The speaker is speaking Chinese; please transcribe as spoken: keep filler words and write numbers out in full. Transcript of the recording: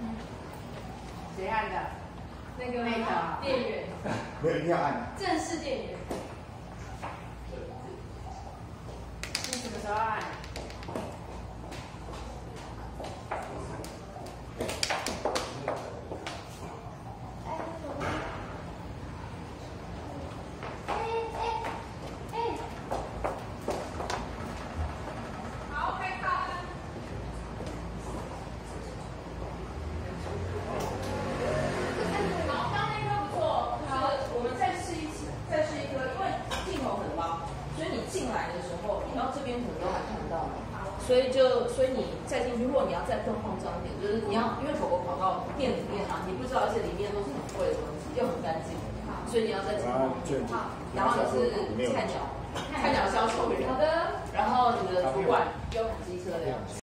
谁按的？ 那个那个店员， 没有一定要按。 正式店员。 你什么时候按？ 进来的时候，你到这边可能都还看不到，所以就所以你再进去，如果你要再更慌张一点，就是你要因为狗狗跑到店里面啊，你不知道，而且里面都是很贵的东西，又很干净，所以你要再进去。好，然后你是菜鸟，菜鸟销售员， 好的， 然后你的主管又很机车的样子。